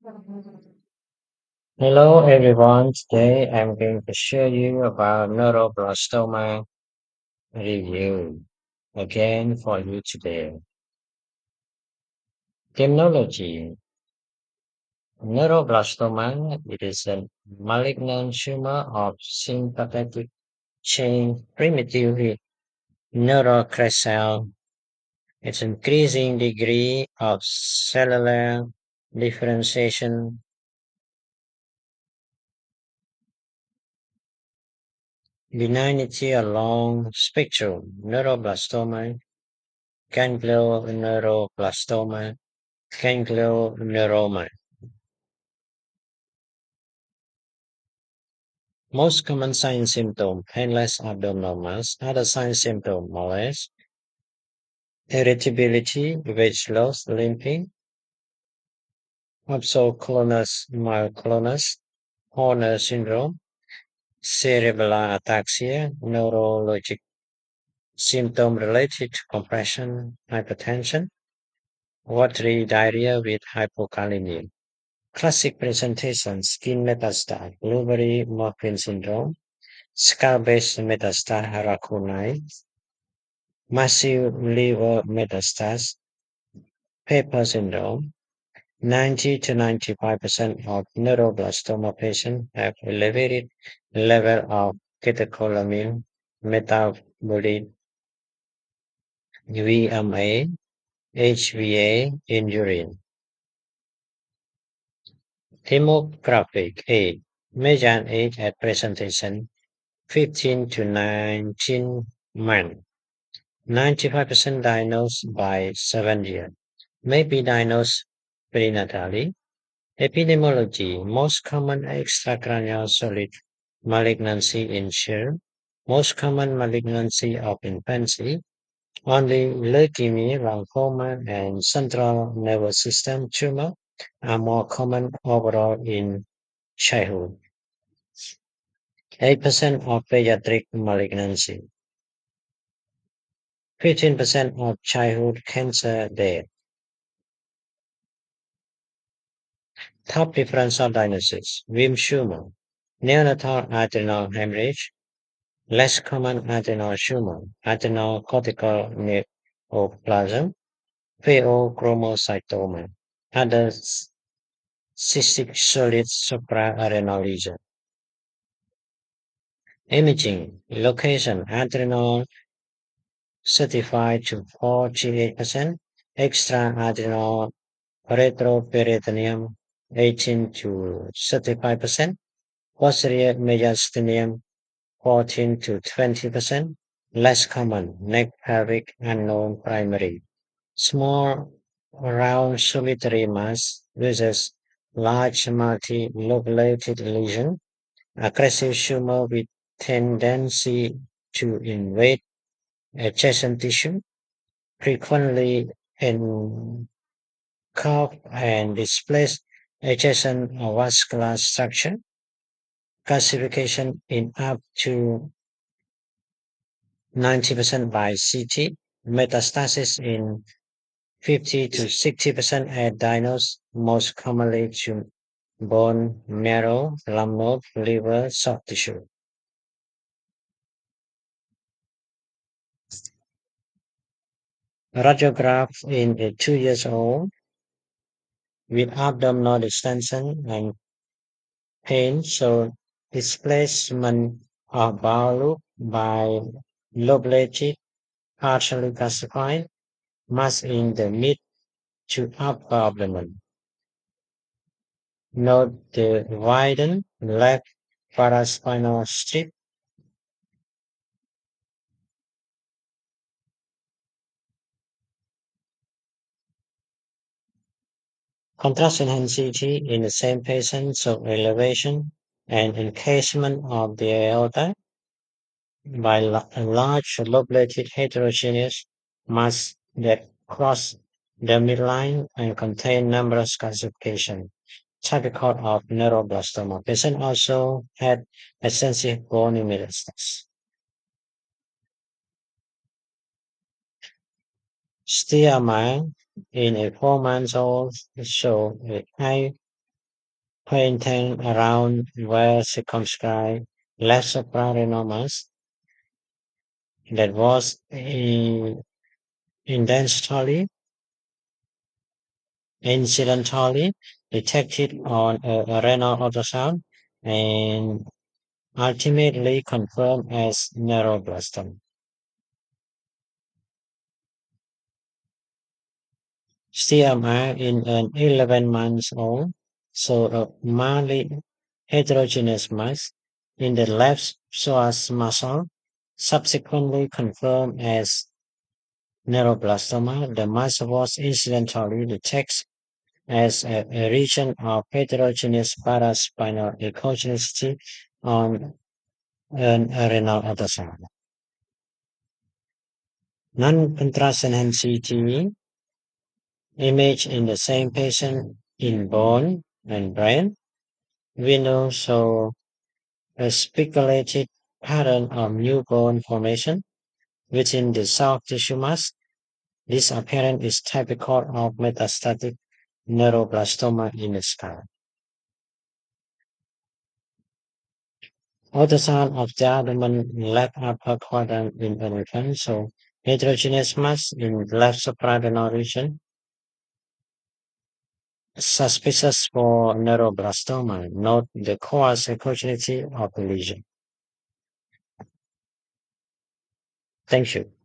Hello everyone, today I'm going to show you about neuroblastoma review again for you today. Terminology. Neuroblastoma, it is a malignant tumor of sympathetic chain primitive neurocrystal. It's increasing degree of cellular differentiation, benignity along spectrum, neuroblastoma, ganglioneuroblastoma, ganglioneuroma. Most common sign symptom, painless abdominal mass. Other sign symptom, malaise, irritability, weight loss, limping, absoclonus myoclonus, Horner syndrome, cerebellar ataxia, neurologic symptom related to compression, hypertension, watery diarrhea with hypokalemia. Classic presentation, skin metastasis, Blueberry Morphin syndrome, skull-base metastasis Haracunai, massive liver metastasis, Pepper syndrome. 90 to 95% of neuroblastoma patients have elevated level of catecholamine metabolite VMA, HVA in urine. Demographic age. Median age at presentation 15 to 19 months. 95% diagnosed by 7 years. May be diagnosed prenatally. Epidemiology. Most common extracranial solid malignancy in children. Most common malignancy of infancy. Only leukemia, lymphoma, and central nervous system tumor are more common overall in childhood. 8% of pediatric malignancy. 15% of childhood cancer death. Top differential diagnosis: Wilms tumor, neonatal adrenal hemorrhage, less common adrenal tumor, adrenal cortical neoplasm, pheochromocytoma, other cystic solid suprarenal lesion. Imaging, location, adrenal certified to 48%, extra-adrenal retroperitoneum 18 to 35%, posterior mediastinum 14 to 20%, less common, neck pelvic unknown primary, small round solitary mass versus large multi-lobulated lesion, aggressive tumor with tendency to invade adjacent tissue, frequently engulf and displace adjacent vascular structure, calcification in up to 90% by CT, metastasis in 50 to 60% at diagnosed, most commonly to bone marrow, lymph node, liver, soft tissue. Radiograph in a 2 years old with abdominal distension and pain show displacement of bowel loop by lobulated, partially calcified mass in the mid to upper abdomen. Note the widened left paraspinal strip. Contrast intensity in the same patient show elevation and encasement of the aorta by a large lobulated heterogeneous mass that cross the midline and contain numerous calcification, typical of neuroblastoma. Patient also had extensive bone metastasis. Steerman in a 4 months old show a high painting around were circumscribed left suprarenal that was incidentally incidentally detected on a renal ultrasound and ultimately confirmed as neuroblastoma. CMR in an 11 months old showed a mildly heterogeneous mass in the left psoas muscle, subsequently confirmed as neuroblastoma. The mass was incidentally detected as a region of heterogeneous paraspinal leukogenicity on an renal ultrasound. Non-contrasted CT image in the same patient in bone and brain. We know so a speculated pattern of new bone formation within the soft tissue mass. This appearance is typical of metastatic neuroblastoma in the skull. Ultrasound of the abdomen left upper quadrant in penetrant, so heterogeneous mass in left suprarenal region, suspicious for neuroblastoma. Note the coarse heterogeneity of the lesion. Thank you.